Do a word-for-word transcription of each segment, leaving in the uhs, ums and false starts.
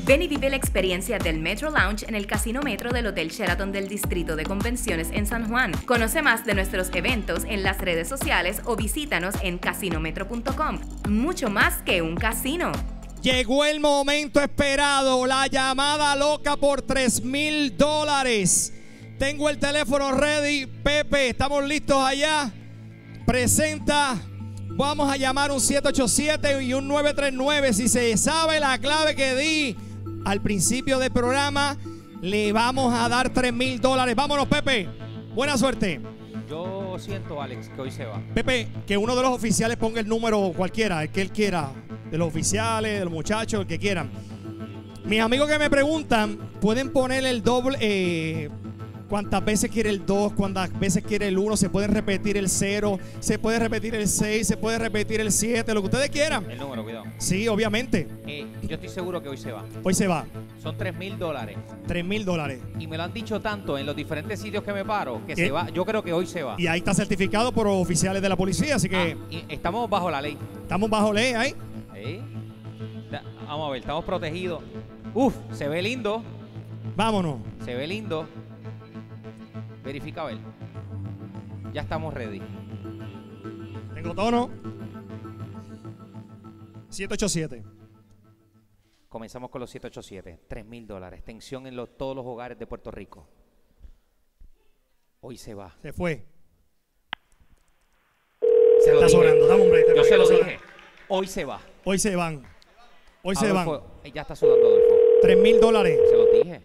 Ven y vive la experiencia del Metro Lounge en el Casino Metro del Hotel Sheraton del Distrito de Convenciones en San Juan. Conoce más de nuestros eventos en las redes sociales o visítanos en casino metro punto com. Mucho más que un casino. Llegó el momento esperado, la llamada loca por tres mil dólares. Tengo el teléfono ready. Pepe, ¿estamos listos allá? Presenta. Vamos a llamar un siete ocho siete y un nueve tres nueve. Si se sabe la clave que di al principio del programa, le vamos a dar tres mil dólares. Vámonos, Pepe. Buena suerte. Yo siento, Alex, que hoy se va. Pepe, que uno de los oficiales ponga el número cualquiera, el que él quiera. De los oficiales, de los muchachos, el que quieran. Mis amigos que me preguntan, pueden poner el doble, eh, cuántas veces quiere el dos, cuántas veces quiere el uno, se puede repetir el cero, se puede repetir el seis, se puede repetir el siete, lo que ustedes quieran. El número, cuidado. Sí, obviamente. Eh, yo estoy seguro que hoy se va. Hoy se va. Son tres mil dólares. tres mil dólares. Y me lo han dicho tanto en los diferentes sitios que me paro que ¿Qué? se va. Yo creo que hoy se va. Y ahí está certificado por oficiales de la policía, así que Ah, y estamos bajo la ley. estamos bajo ley ahí. ¿Eh? Da- Vamos a ver, estamos protegidos. Uf, se ve lindo. Vámonos. Se ve lindo. Verifica a ver. Ya estamos ready. Tengo tono. siete ocho siete. Comenzamos con los siete ocho siete. tres mil dólares. Tensión en los- todos los hogares de Puerto Rico. Hoy se va. Se fue. Se lo Está dije. sonando. Dame un break. Yo se lo Está dije. Hoy se va. Hoy se van. Hoy se van. Adolfo, eh, ya está sudando, Adolfo. tres mil dólares. Se lo dije.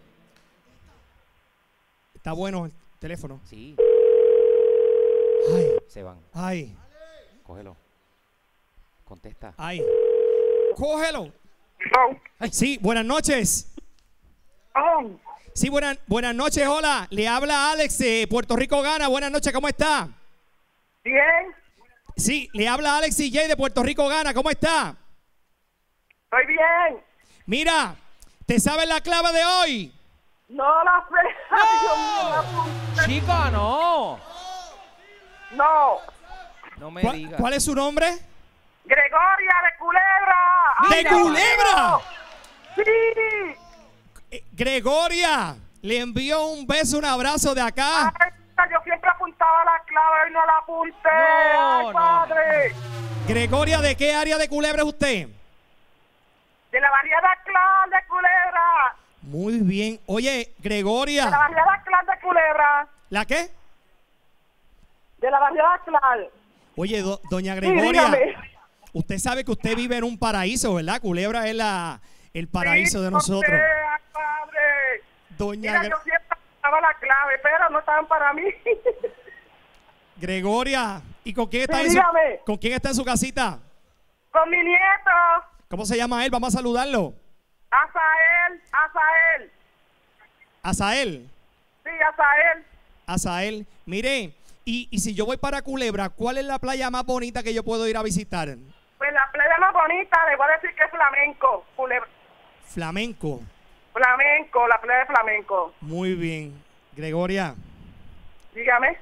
Está bueno el teléfono. Sí, Ay, se van. ay, Cógelo. Contesta. ay. Cógelo. Oh, Ay, sí, buenas noches. oh, Sí, buenas, buenas noches, hola. Le habla Alex de Puerto Rico Gana. Buenas noches, ¿cómo está? bien, Sí, le habla Alex C J de Puerto Rico Gana. ¿Cómo está? estoy bien. Mira, ¿te sabes la clave de hoy? No la sé. Ay, Dios mío, la apunté. Chica, no. No. No me ¿Cuál, digas. cuál es su nombre? Gregoria de Culebra. ¡De Ay, Dios Culebra! mío. Sí. Eh, Gregoria, le envío un beso, un abrazo de acá. Ay, yo siempre apuntaba la clave y no la apunté. No, Ay, no, padre. Gregoria, ¿de qué área de Culebra es usted? De la barriada Clan de Culebra. Muy bien. Oye, De la Gregoria, barriada Clan de Culebra. ¿la qué? De la barriada Clan. Oye, do- doña Sí, Gregoria, dígame. usted sabe que usted vive en un paraíso, ¿verdad? Culebra es la, el paraíso Sí, de no nosotros. sé, ay, padre. Doña Mira, Gre- yo siempre apuntaba la clave, pero no estaban para mí. Gregoria, ¿y con quién está Sí, en su, dígame. con quién está en su casita? Con mi nieto. ¿Cómo se llama él? Vamos a saludarlo. Azael, Azael. Azael. Sí, Azael. Azael. Mire, y, y si yo voy para Culebra, ¿cuál es la playa más bonita que yo puedo ir a visitar? Pues la playa más bonita, le voy a decir que es flamenco. Culebra. Flamenco. Flamenco, la playa de flamenco. Muy bien. Gregoria, Dígame.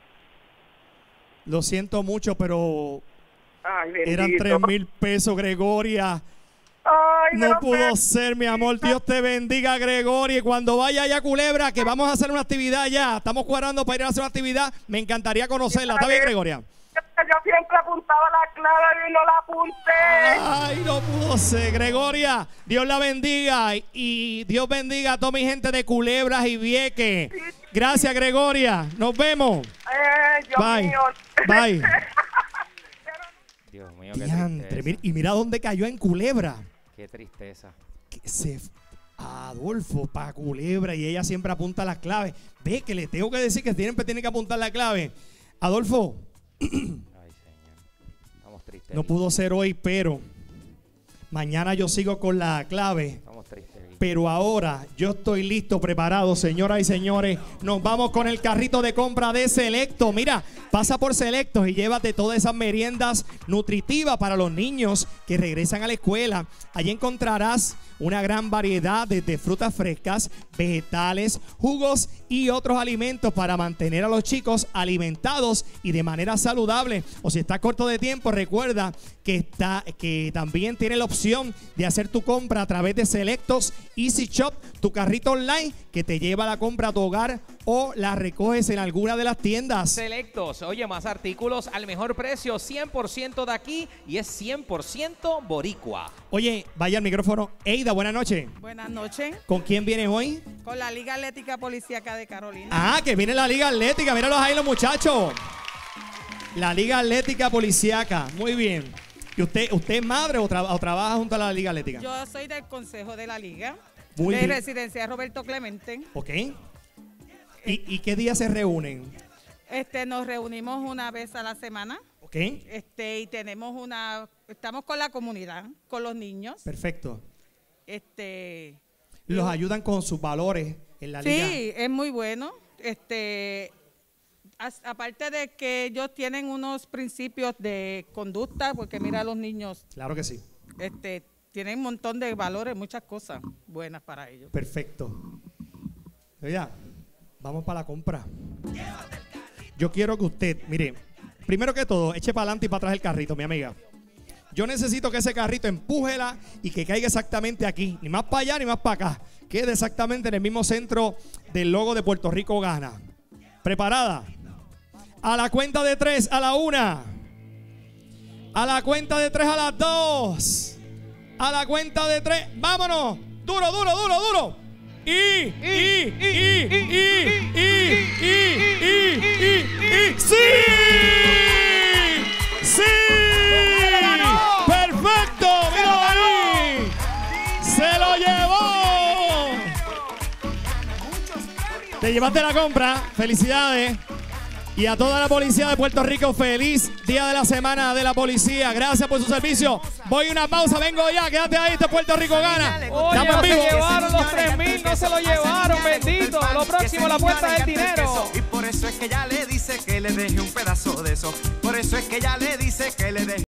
lo siento mucho, pero Ay, bendito. eran tres mil pesos, Gregoria. Ay, No pero pudo pues, ser, mi amor. Dios te bendiga, Gregoria. Y cuando vaya allá a Culebra, que vamos a hacer una actividad ya. Estamos cuadrando para ir a hacer una actividad. Me encantaría conocerla. ¿Está bien, Gregoria? Yo siempre apuntaba la clave y no la apunté. Ay, no pudo ser, Gregoria. Dios la bendiga. Y Dios bendiga a toda mi gente de Culebras y Vieques. Gracias, Gregoria. Nos vemos. Eh, Dios Bye. mío. Bye. Dios mío, qué Diantre, tristeza. mira- y mira dónde cayó en Culebra. Qué tristeza. Que se Adolfo para Culebra y ella siempre apunta las claves. Ve que le tengo que decir que siempre tiene que apuntar la clave. Adolfo, Ay, señor. Estamos tristes. no aquí. pudo ser hoy, pero mañana yo sigo con la clave. Estamos tristes. aquí. Pero ahora yo estoy listo, preparado, señoras y señores. Nos vamos con el carrito de compra de Selecto. Mira, pasa por Selectos y llévate todas esas meriendas nutritivas para los niños que regresan a la escuela. Allí encontrarás una gran variedad de, de frutas frescas, vegetales, jugos y otros alimentos para mantener a los chicos alimentados y de manera saludable. O si estás corto de tiempo, recuerda que, está, que también tiene la opción de hacer tu compra a través de Selectos Easy Shop, tu carrito online que te lleva la compra a tu hogar o la recoges en alguna de las tiendas. Selectos, oye, más artículos al mejor precio, cien por ciento de aquí y es cien por ciento boricua. Oye, vaya al micrófono. Eida, buenas noches. Buenas noches. ¿Con quién vienes hoy? Con la Liga Atlética Policíaca de Carolina. Ah, que viene la Liga Atlética. Míralos ahí los muchachos. La Liga Atlética Policíaca. Muy bien. ¿Y usted, usted es madre o, tra o trabaja junto a la Liga Atlética? Yo soy del Consejo de la Liga. Muy de bien. Residencia Roberto Clemente. Ok. ¿Y, ¿Y qué días se reúnen? Este, nos reunimos una vez a la semana. Ok. Este, y tenemos una, estamos con la comunidad, con los niños. Perfecto. Este, Los ayudan con sus valores en la liga. sí, es muy bueno. Este, as- aparte de que ellos tienen unos principios de conducta, porque mira a los niños, Claro que sí. este, tienen un montón de valores, muchas cosas buenas para ellos. Perfecto. Oiga, vamos para la compra. Yo quiero que usted, mire, primero que todo, eche para adelante y para atrás el carrito, mi amiga. Yo necesito que ese carrito empújela y que caiga exactamente aquí. Ni más para allá ni más para acá. Quede exactamente en el mismo centro del logo de Puerto Rico Gana. ¿Preparada? A la cuenta de tres, a la una. A la cuenta de tres, a las dos. A la cuenta de tres, vámonos. Duro, duro, duro, duro. Y, y, y, y, y, y, y, y, y, y, sí. Sí. Perfecto. Míralo ahí. Se lo llevó. Te llevaste la compra. Felicidades. Y a toda la policía de Puerto Rico, feliz día de la semana de la policía. Gracias por su servicio. Voy a una pausa, vengo ya. Quédate ahí, este Puerto Rico Gana. Oye, Estamos no en se vivo. llevaron los tres mil, no se lo llevaron, bendito. Lo próximo, la puerta del dinero. Y por eso es que ella le dice que le deje un pedazo de eso. Por eso es que ella le dice que le deje